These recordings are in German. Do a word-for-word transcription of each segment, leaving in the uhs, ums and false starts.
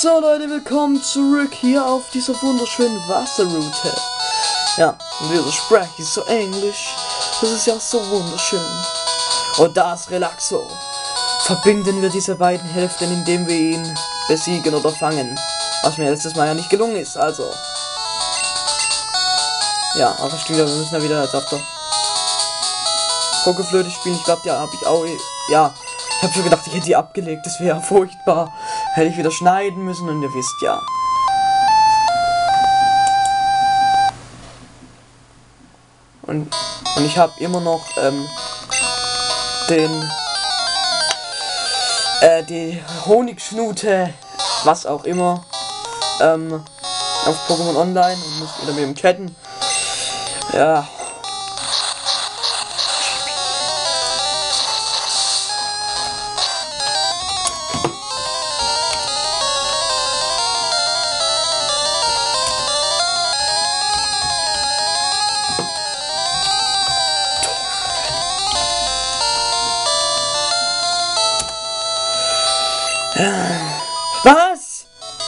So Leute, willkommen zurück hier auf dieser wunderschönen Wasserroute. Ja, und diese Sprache ist so englisch, das ist ja so wunderschön. Und das Relaxo. Verbinden wir diese beiden Hälften, indem wir ihn besiegen oder fangen. Was mir letztes Mal ja nicht gelungen ist, also. Ja, aber stimmt ja, wir müssen ja wieder als auf der Pokeflöte spielen. Ich glaube, ja, habe ich auch. Ja, ich habe schon gedacht, ich hätte die abgelegt. Das wäre ja furchtbar. Hätte ich wieder schneiden müssen und ihr wisst ja. Und, und ich habe immer noch ähm, den äh, die Honigschnute, was auch immer, ähm, auf Pokémon Online und muss wieder mit dem chatten. Ja. Was?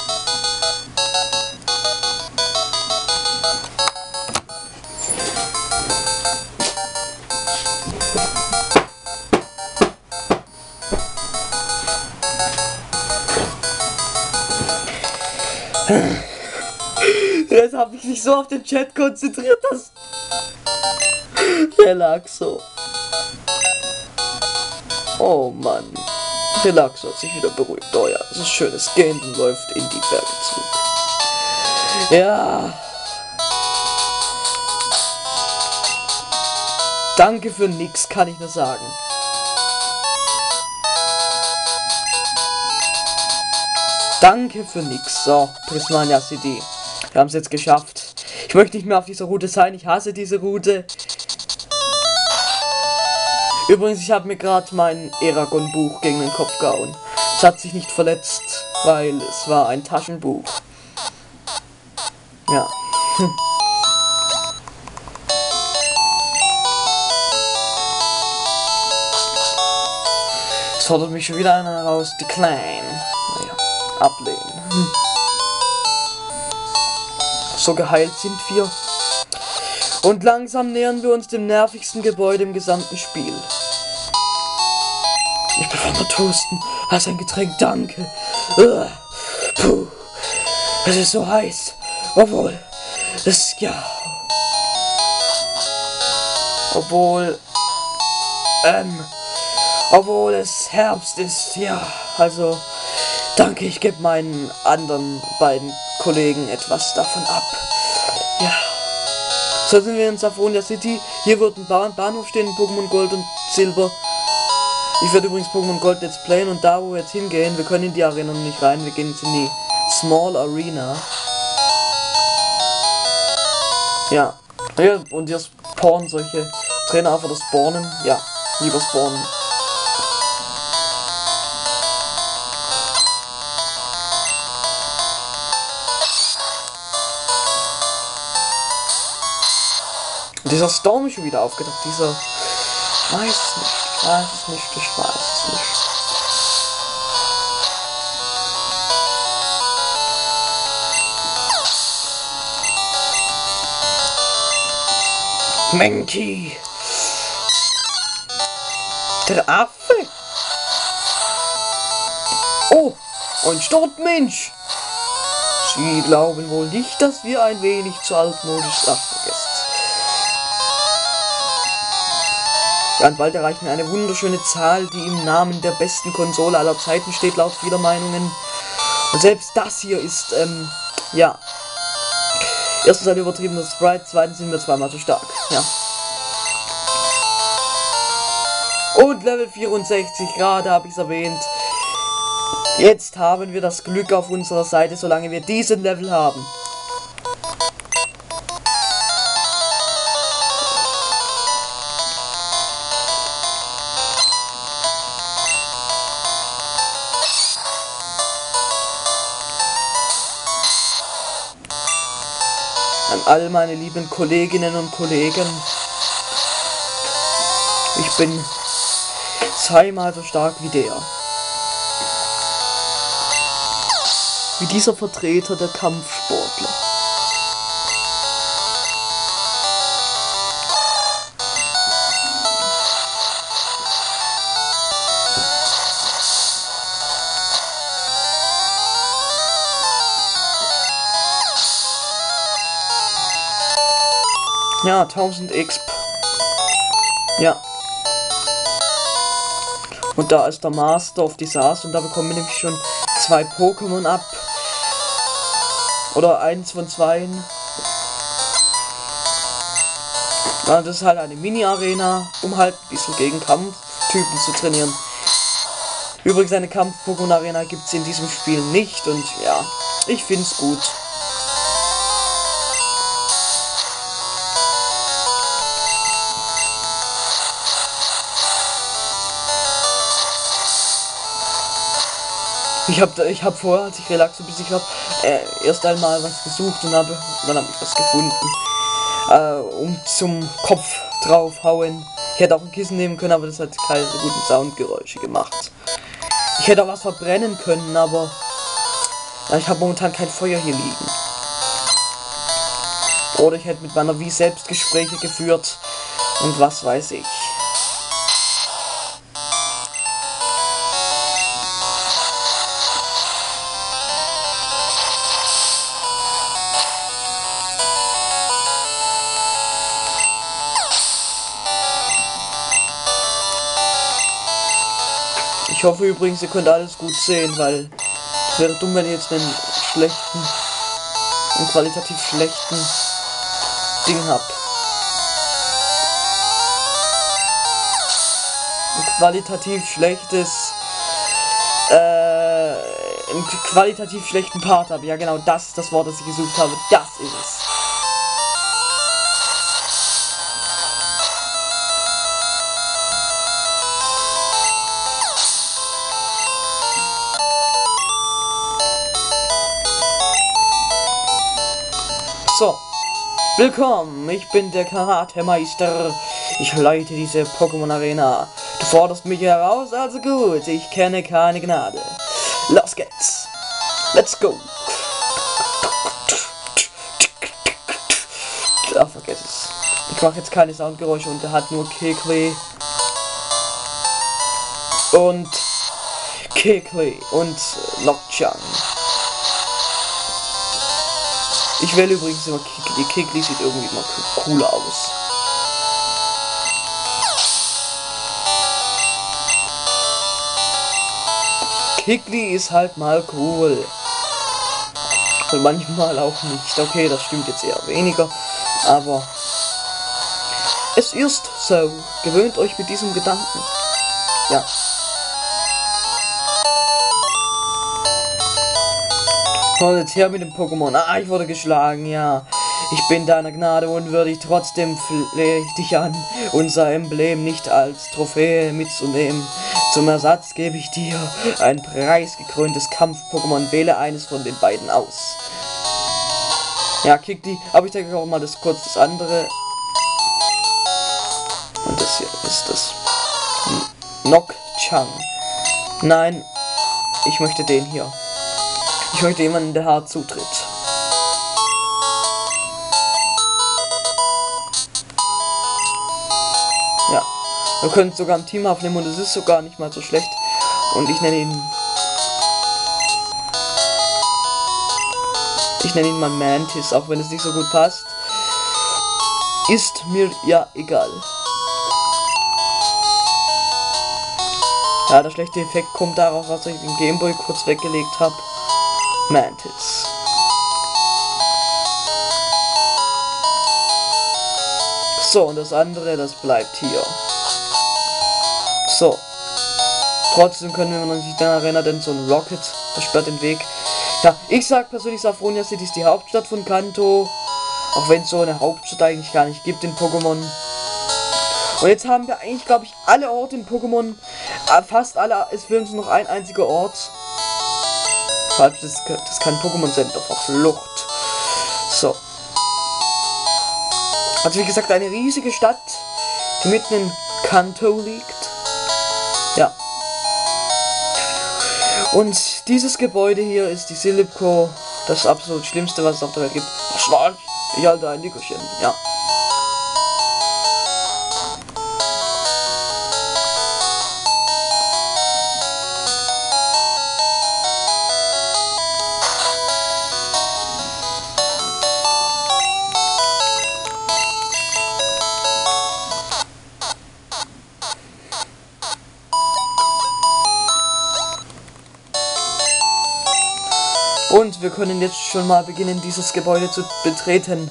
Jetzt habe ich mich so auf den Chat konzentriert, dass Relaxo. Oh Mann. Relaxo hat sich wieder beruhigt. Oh ja, es ist schönes Gehen und läuft in die Berge zurück. Ja. Danke für nix, kann ich nur sagen. Danke für nix. So, Prismania City. Wir haben es jetzt geschafft. Ich möchte nicht mehr auf dieser Route sein. Ich hasse diese Route. Übrigens, ich habe mir gerade mein Eragon-Buch gegen den Kopf gehauen. Es hat sich nicht verletzt, weil es war ein Taschenbuch. Ja. Hm. Es fordert mich schon wieder einer heraus. Decline. Naja, ablehnen. Hm. So geheilt sind wir. Und langsam nähern wir uns dem nervigsten Gebäude im gesamten Spiel. Ich bin voll Toasten. Hast ein Getränk, danke. Ugh. Puh. Es ist so heiß. Obwohl. Es, ja. Obwohl. Ähm. Obwohl es Herbst ist, ja. Also. Danke, ich gebe meinen anderen beiden Kollegen etwas davon ab. Ja. So sind wir in Safonia City. Hier wird ein Bahn Bahnhof stehen, Pokémon Gold und Silber. Ich werde übrigens Pokémon Gold jetzt playen und da, wo wir jetzt hingehen, wir können in die Arena noch nicht rein. Wir gehen jetzt in die Small Arena. Ja. Ja, und hier spawnen solche Trainer einfach das Spawnen. Ja, lieber spawnen. Dieser Storm ist schon wieder aufgetaucht, dieser... Ich weiß es nicht, ich weiß es nicht, ich weiß es nicht. Menki! Der Affe! Oh, ein Startmensch! Sie glauben wohl nicht, dass wir ein wenig zu altmodisch... Ach, vergesst. Ja, und bald erreichen wir eine wunderschöne Zahl, die im Namen der besten Konsole aller Zeiten steht, laut vieler Meinungen. Und selbst das hier ist, ähm, ja. Erstens ein übertriebener Sprite, zweitens sind wir zweimal so stark, ja. Und Level vierundsechzig, gerade habe ich es erwähnt. Jetzt haben wir das Glück auf unserer Seite, solange wir diesen Level haben. An all meine lieben Kolleginnen und Kollegen. Ich bin zweimal so stark wie der. wie dieser Vertreter der Kampfsportler. Ja, tausend X P. Ja. Und da ist der Master of Disaster und da bekommen wir nämlich schon zwei Pokémon ab. Oder eins von zwei. Ja, das ist halt eine Mini-Arena, um halt ein bisschen gegen Kampftypen zu trainieren. Übrigens, eine Kampf-Pokémon-Arena gibt es in diesem Spiel nicht und ja, ich finde es gut. Ich habe ich hab vorher, als ich Relaxo besiegt habe, äh, erst einmal was gesucht und habe dann habe ich was gefunden. Äh, um zum Kopf draufhauen. Ich hätte auch ein Kissen nehmen können, aber das hat keine so guten Soundgeräusche gemacht. Ich hätte auch was verbrennen können, aber ja, ich habe momentan kein Feuer hier liegen. Oder ich hätte mit meiner Wii Selbstgespräche geführt und was weiß ich. Ich hoffe übrigens, ihr könnt alles gut sehen, weil es wäre dumm, wenn ihr jetzt einen schlechten, einen qualitativ schlechten Ding habt. Ein qualitativ schlechtes, äh, einen qualitativ schlechten Part habe. Ja genau, das ist das Wort, das ich gesucht habe. Das ist es. So, willkommen, ich bin der Karate-Meister. Ich leite diese Pokémon-Arena. Du forderst mich heraus, also gut, ich kenne keine Gnade. Los geht's. Let's go. Ach, vergiss es. Ich mache jetzt keine Soundgeräusche und er hat nur Kekli. Und Kekli und Nocturne. Ich wähle übrigens immer Kekli. Kekli sieht irgendwie immer cooler aus. Kekli ist halt mal cool. Und manchmal auch nicht. Okay, das stimmt jetzt eher weniger. Aber es ist so. Gewöhnt euch mit diesem Gedanken. Ja. Und jetzt her mit dem Pokémon. Ah, ich wurde geschlagen, ja. Ich bin deiner Gnade unwürdig, trotzdem flehe ich dich an, unser Emblem nicht als Trophäe mitzunehmen. Zum Ersatz gebe ich dir ein preisgekröntes Kampf-Pokémon. Wähle eines von den beiden aus. Ja, Kekli, aber ich denke auch mal das kurz das andere. Und das hier ist das. Nocturne. Nein, ich möchte den hier. Ich möchte jemanden, der hart zutritt. Ja, wir können sogar ein Team aufnehmen und es ist sogar nicht mal so schlecht. Und ich nenne ihn... Ich nenne ihn mal Mantis, auch wenn es nicht so gut passt. Ist mir ja egal. Ja, der schlechte Effekt kommt darauf, dass ich den Gameboy kurz weggelegt habe. Mantis. So, und das andere, das bleibt hier. So. Trotzdem können wir noch nicht daran erinnern, denn so ein Rocket, das sperrt den Weg. Ja, ich sag persönlich, Saffronia City ist die Hauptstadt von Kanto. Auch wenn es so eine Hauptstadt eigentlich gar nicht gibt in Pokémon. Und jetzt haben wir eigentlich, glaube ich, alle Orte in Pokémon. Äh, fast alle. Es fehlt uns noch ein einziger Ort. Falls das, das ist kein Pokémon Center, verflucht. So. Also wie gesagt, eine riesige Stadt, die mitten in Kanto liegt. Ja. Und dieses Gebäude hier ist die Silipco, das absolut Schlimmste, was es auf der Welt gibt. Ach, was? Ich halte ein Nickerchen, ja. Und wir können jetzt schon mal beginnen, dieses Gebäude zu betreten.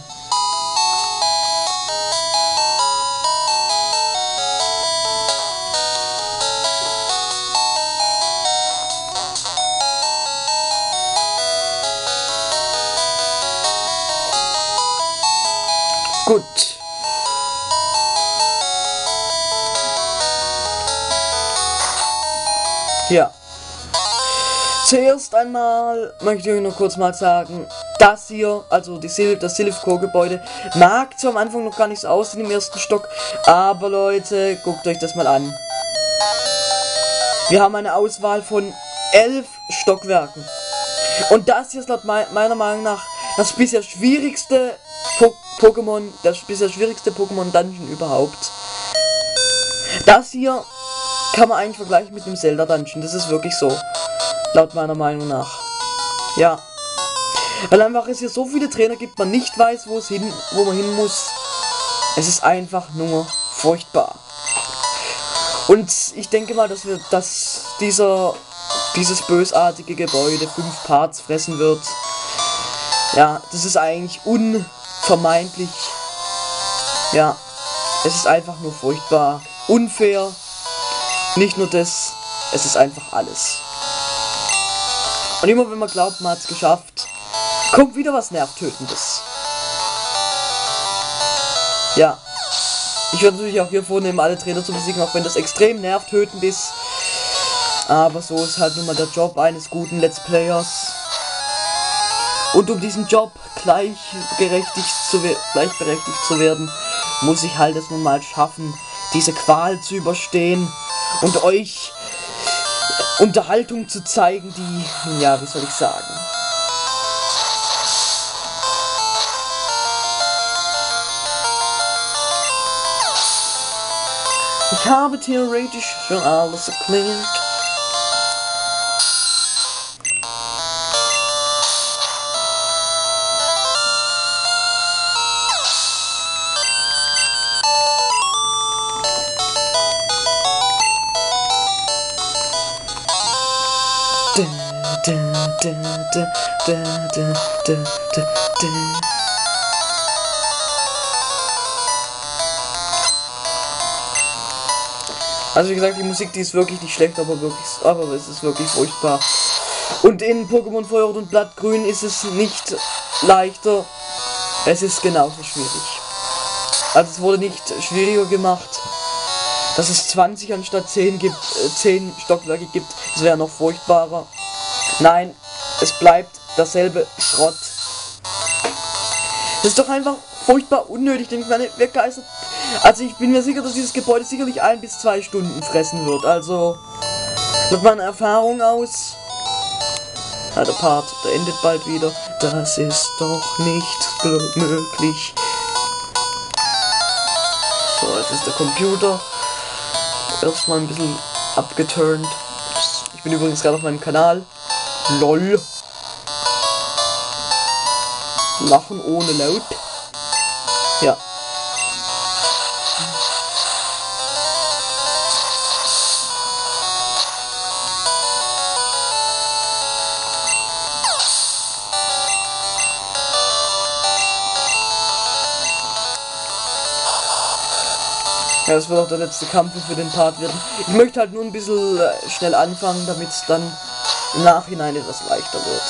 Gut. Ja. Zuerst einmal möchte ich euch noch kurz mal sagen, das hier, also die Sil das Silipco-Gebäude, mag zwar am Anfang noch gar nicht so aussehen im ersten Stock, aber Leute, guckt euch das mal an. Wir haben eine Auswahl von elf Stockwerken. Und das hier ist laut me meiner Meinung nach das bisher schwierigste po Pokémon, das bisher schwierigste Pokémon-Dungeon überhaupt. Das hier kann man eigentlich vergleichen mit dem Zelda-Dungeon, das ist wirklich so. Laut meiner Meinung nach. Ja. Weil einfach es hier so viele Trainer gibt, man nicht weiß, wo es hin, wo man hin muss. Es ist einfach nur furchtbar. Und ich denke mal, dass wir, dass dieser, dieses bösartige Gebäude fünf Parts fressen wird. Ja, das ist eigentlich unvermeidlich. Ja. Es ist einfach nur furchtbar. Unfair. Nicht nur das, es ist einfach alles. Und immer wenn man glaubt, man hat es geschafft, kommt wieder was Nervtötendes. Ja. Ich werde natürlich auch hier vornehmen, alle Trainer zu besiegen, auch wenn das extrem nervtötend ist. Aber so ist halt nun mal der Job eines guten Let's Players. Und um diesen Job gleichberechtigt zu, gleichberechtigt zu werden, muss ich halt es nun mal schaffen, diese Qual zu überstehen und euch Unterhaltung zu zeigen, die, ja, wie soll ich sagen? Ich habe theoretisch schon alles erklärt. Da, da, da, da, da, da, da, da. Also wie gesagt, die Musik, die ist wirklich nicht schlecht, aber wirklich, aber es ist wirklich furchtbar. Und in Pokémon Feuer und Blattgrün ist es nicht leichter, es ist genauso schwierig. Also es wurde nicht schwieriger gemacht, dass es zwanzig anstatt zehn gibt, äh, zehn Stockwerke gibt, das wäre noch furchtbarer. Nein, es bleibt dasselbe Schrott. Das ist doch einfach furchtbar unnötig, denn ich meine, wer geistert. Also ich bin mir sicher, dass dieses Gebäude sicherlich ein bis zwei Stunden fressen wird. Also, mit meiner Erfahrung aus. Ja, der Part, der endet bald wieder. Das ist doch nicht möglich. So, jetzt ist der Computer erstmal ein bisschen abgeturnt. Ich bin übrigens gerade auf meinem Kanal. LOL. Lachen ohne Laut. Ja. Ja, das wird auch der letzte Kampf für den Part werden. Ich möchte halt nur ein bisschen äh, schnell anfangen, damit es dann im Nachhinein etwas leichter wird.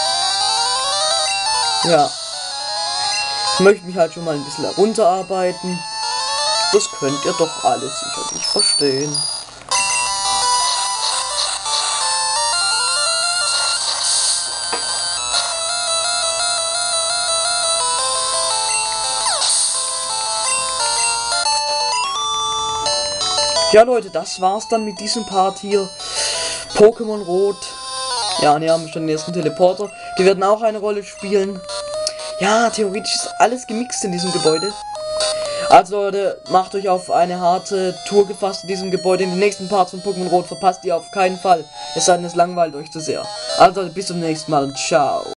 Ja. Ich möchte mich halt schon mal ein bisschen herunterarbeiten. Das könnt ihr doch alle sicherlich verstehen. Ja Leute, das war's dann mit diesem Part hier. Pokémon Rot. Ja, und hier haben wir schon den ersten Teleporter. Die werden auch eine Rolle spielen. Ja, theoretisch ist alles gemixt in diesem Gebäude. Also Leute, macht euch auf eine harte Tour gefasst in diesem Gebäude. In den nächsten Parts von Pokémon Rot verpasst ihr auf keinen Fall. Es sei denn, es langweilt euch zu sehr. Also bis zum nächsten Mal und ciao.